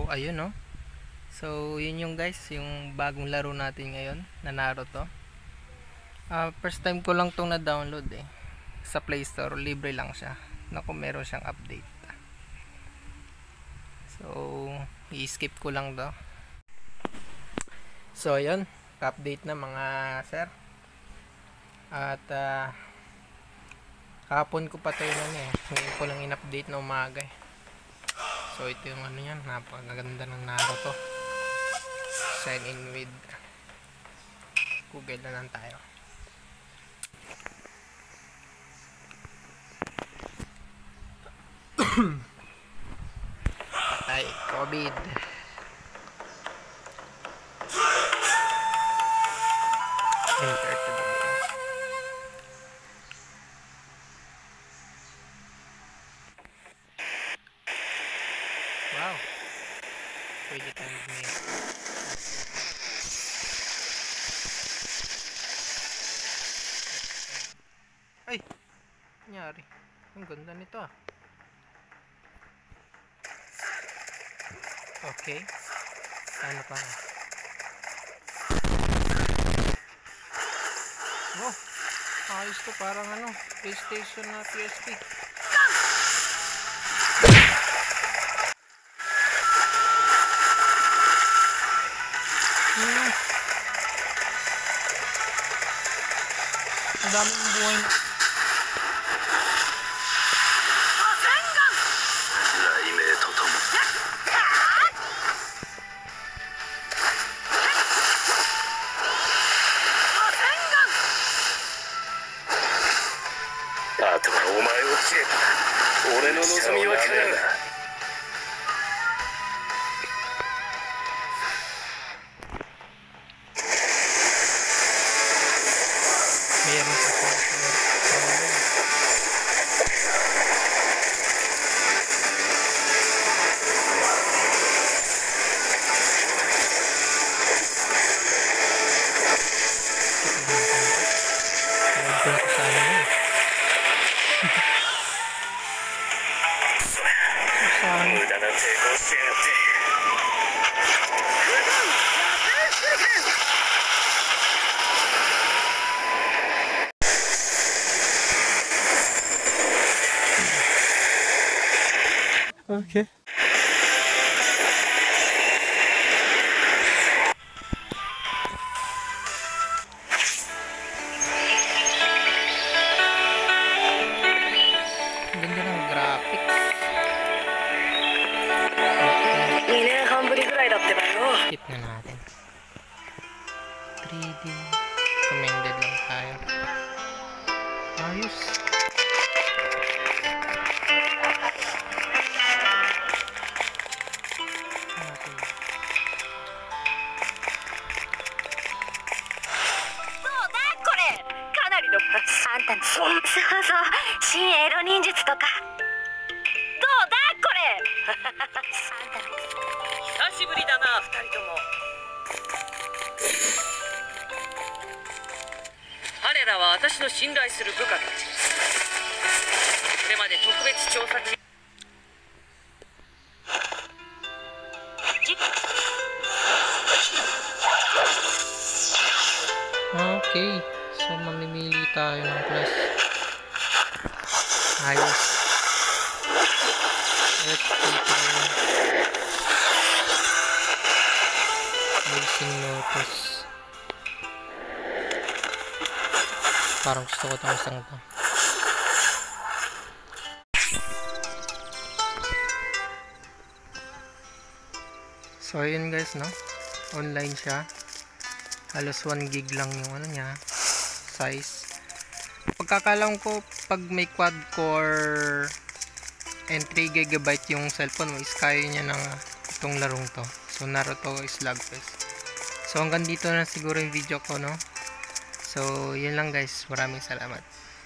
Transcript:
ayun no. So, yun yung guys, yung bagong laro natin ngayon na Naruto. First time ko lang tong na-download sa Play Store, libre lang siya. Naku, meron siyang update. So, i-skip ko lang daw. So, ayun, update na mga sir. At kahapon ko pa ito ngayon ko lang in-update na umaga So, ito yung ano yan, napakaganda ng Naruto. Sign in with Google na lang tayo. Patay, COVID. Enter to the game. Wow. Pwede tayo mag-mail. Ay! Nangyari. Ang ganda nito Okay. Ano pa? Oh! Ayos to. Parang PlayStation na PSP. Ang dami ng buhay na. Meron pa siya. Okay. Ganda ng graphics. 2年半ぶりぐらいだってばよ. Skip na natin. 3D. Recommended lang tayo. Ayos. そう新エロ忍術とかどうだこれ久しぶりだな2人とも彼らは私の信頼する部下たちこれまで特別調査中 Okay. So, mamimili tayo ng class. Ayos. Let's take Blazing Lotus. Parang gusto ko itong isang ito. So, ayun guys, no? Online siya. Halos 1 gig lang yung niya. Size. Pagkakalam ko, pag may quad core and 3 GB yung cellphone mo, is kaya niya ng itong larong to. So, Naruto Slugfest. So, hanggang dito na siguro yung video ko, no? So, yun lang guys. Maraming salamat.